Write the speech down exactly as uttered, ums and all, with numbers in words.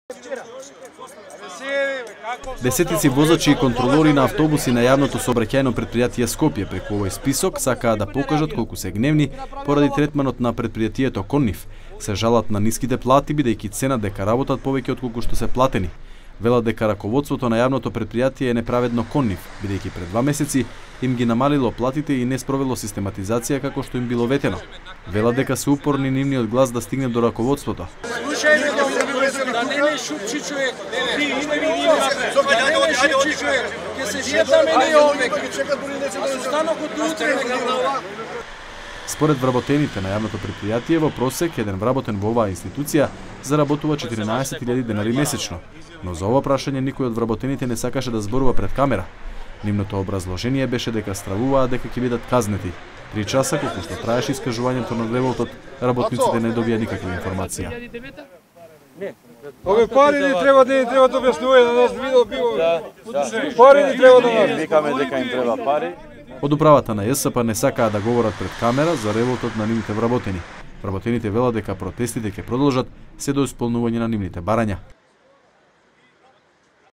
Десетици возачи и контролори на автобуси на јавното сообраќајно претпријатие Скопје преку овој список сакаат да покажат колку се гневни поради третманот на претпријатието кон нив. Се жалат на ниските плати бидејќи цена дека работат повеќе отколку што се платени. Велат дека раководството на јавното претпријатие е неправедно кон нив, бидејќи пред два месеци им ги намалило платите и не спровело систематизација како што им било ветено. Велат дека се упорни нивниот глас да стигне до раководството. Да не ме шупчи човек, не ме шупчи човек, ќе се шетаме не овде, а останок од утре нека. Според вработените на јавното претпријатие, во просек еден вработен во оваа институција заработува четиринаесет илјади денари месечно, но за ова прашање никој од вработените не сакаше да зборува пред камера. Нивното образложение беше дека стравуваат дека ќе бидат казнети. Три часа колку што траеше искажувањето на револтот, работниците не добија никаква информација. Ове пари ни треба да ни треба да објаснуваат на нас видео било. Пари ни треба да нас. Викаме дека им треба пари. Од управата на ЈСП не сакаат да говорат пред камера за револтот на нивните вработени. Вработените велат дека протестите ќе продолжат се до исполнување на нивните барања.